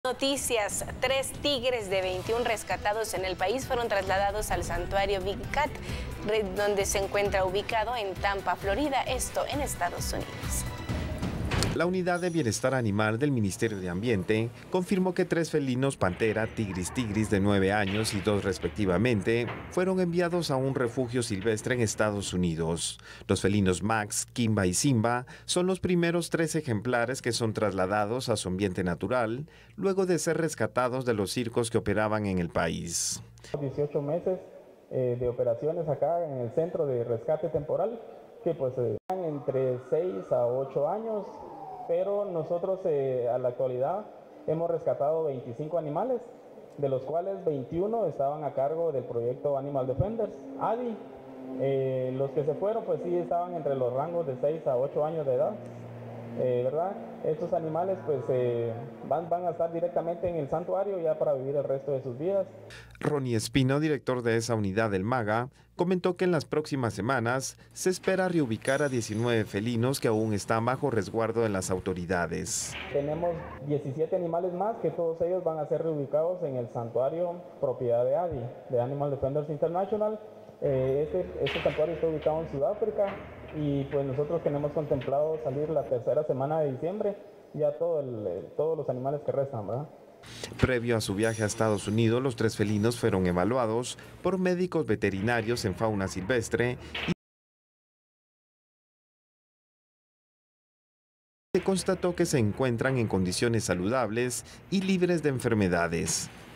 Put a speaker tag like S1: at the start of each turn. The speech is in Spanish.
S1: Noticias: 3 tigres de 21 rescatados en el país fueron trasladados al santuario Big Cat, donde se encuentra ubicado en Tampa, Florida, esto en Estados Unidos.
S2: La Unidad de Bienestar Animal del Ministerio de Ambiente confirmó que 3 felinos pantera tigris de 9 años y 2 respectivamente fueron enviados a un refugio silvestre en Estados Unidos. Los felinos Max, Kimba y Simba son los primeros 3 ejemplares que son trasladados a su ambiente natural luego de ser rescatados de los circos que operaban en el país.
S3: 18 meses de operaciones acá en el centro de rescate temporal, que pues están entre 6 a 8 años, pero nosotros a la actualidad hemos rescatado 25 animales, de los cuales 21 estaban a cargo del proyecto Animal Defenders, ADI. Los que se fueron pues sí estaban entre los rangos de 6 a 8 años de edad. ¿Verdad? Estos animales pues van a estar directamente en el santuario ya para vivir el resto de sus vidas.
S2: Ronnie Espino, director de esa unidad del MAGA, comentó que en las próximas semanas se espera reubicar a 19 felinos que aún están bajo resguardo de las autoridades.
S3: Tenemos 17 animales más que todos ellos van a ser reubicados en el santuario propiedad de ADI, de Animal Defenders International. Este santuario está ubicado en Sudáfrica y pues nosotros tenemos contemplado salir la tercera semana de diciembre, ya todos los animales que restan, ¿verdad?
S2: Previo a su viaje a Estados Unidos, los 3 felinos fueron evaluados por médicos veterinarios en fauna silvestre y se constató que se encuentran en condiciones saludables y libres de enfermedades.